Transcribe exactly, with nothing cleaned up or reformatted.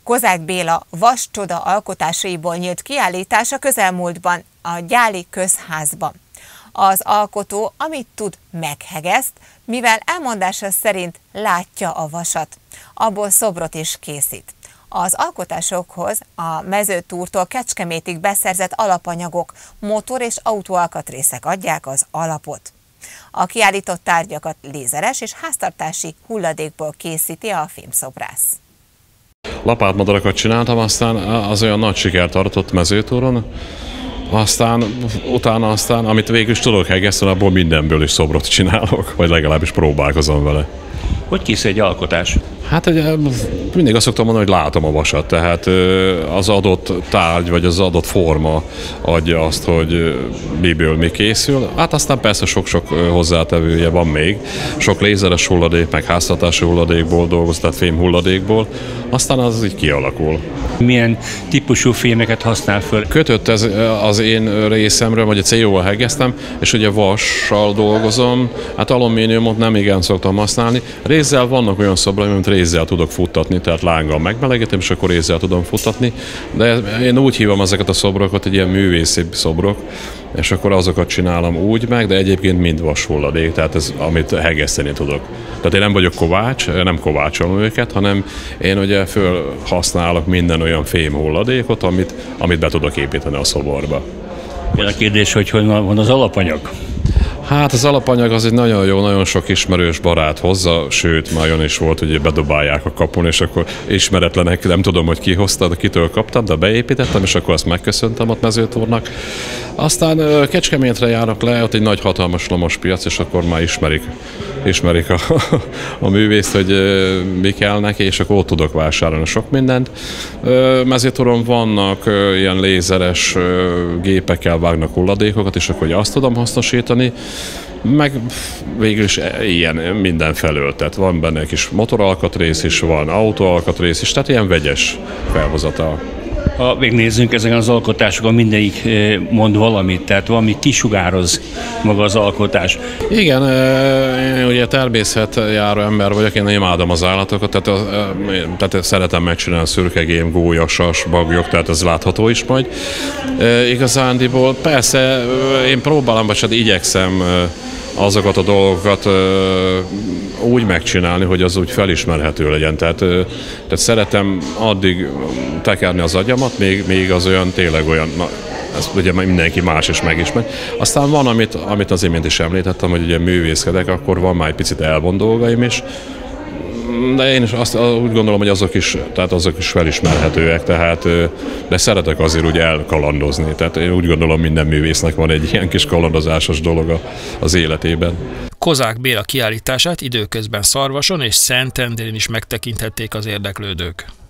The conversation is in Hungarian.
Kozák Béla vascsoda alkotásaiból nyílt kiállítás a közelmúltban a Gyáli Közházban. Az alkotó, amit tud, meghegeszt, mivel elmondása szerint látja a vasat. Abból szobrot is készít. Az alkotásokhoz a Mezőtúrtól Kecskemétig beszerzett alapanyagok, motor- és autóalkatrészek adják az alapot. A kiállított tárgyakat lézeres és háztartási hulladékból készíti a filmszobrász. Lapátmadarakat csináltam, aztán az olyan nagy sikert tartott Mezőtúron, aztán utána aztán, amit végül is tudok hegeszteni, abból mindenből is szobrot csinálok, vagy legalábbis próbálkozom vele. Hogy készül egy alkotás? Hát ugye mindig azt szoktam mondani, hogy látom a vasat, tehát az adott tárgy, vagy az adott forma adja azt, hogy miből mi készül. Hát aztán persze sok-sok hozzátevője van még, sok lézeres hulladék, meg háztartási hulladékból dolgoz, tehát fém hulladékból, aztán az így kialakul. Milyen típusú fémeket használ föl? Kötött ez az én részemről, vagy a cé o-val hegesztem, és ugye vassal dolgozom, hát alumíniumot nem igen szoktam használni. Rézzel vannak olyan szobraim, amit rézzel tudok futtatni, tehát lánggal megmelegítem, és akkor rézzel tudom futtatni, de én úgy hívom ezeket a szobrokat, egy ilyen művészi szobrok, és akkor azokat csinálom úgy meg, de egyébként mind vashulladék, tehát ez, amit hegeszteni tudok. Tehát én nem vagyok kovács, nem kovácsolom őket, hanem én ugye fölhasználok minden olyan fém hulladékot, amit, amit be tudok építeni a szoborba. A kérdés, hogy hogy van az alapanyag? Hát az alapanyag az egy nagyon jó, nagyon sok ismerős barát hozza, sőt, már olyan is volt, hogy bedobálják a kapun, és akkor ismeretlenek, nem tudom, hogy ki hozta, de kitől kaptam, de beépítettem, és akkor azt megköszöntem ott Mezőtúrnak. Aztán Kecskemétre járok le, ott egy nagy hatalmas lomos piac, és akkor már ismerik, ismerik a, a művészt, hogy mi kell neki, és akkor ott tudok vásárolni sok mindent. Mezőtúron vannak ilyen lézeres gépekkel vágnak hulladékokat, és akkor azt tudom hasznosítani, meg végül is ilyen mindenfelől, tehát van benne egy kis motoralkatrész is, van autóalkatrész is, tehát ilyen vegyes felhozatal. Ha végignézzünk ezeken az alkotásokon, mindegyik mond valamit, tehát valami kisugároz maga az alkotás. Igen, én ugye természetjáró ember vagyok, én imádom az állatokat, tehát, tehát szeretem megcsinálni szürkegém, gólya, sas, bagyok, tehát ez látható is majd. Igazándiból persze én próbálom, vagy hát igyekszem azokat a dolgokat ö, úgy megcsinálni, hogy az úgy felismerhető legyen. Tehát, ö, tehát szeretem addig tekerni az agyamat, még, még az olyan tényleg olyan, na, ezt ugye mindenki más is megismer. Aztán van, amit, amit az imént is említettem, hogy ugye művészkedek, akkor van már egy picit elvont dolgaim is, de én is azt úgy gondolom, hogy azok is, tehát azok is felismerhetőek, tehát, de szeretek azért úgy elkalandozni. Tehát én úgy gondolom, minden művésznek van egy ilyen kis kalandozásos dolog az életében. Kozák Béla kiállítását időközben Szarvason és Szentendrén is megtekinthették az érdeklődők.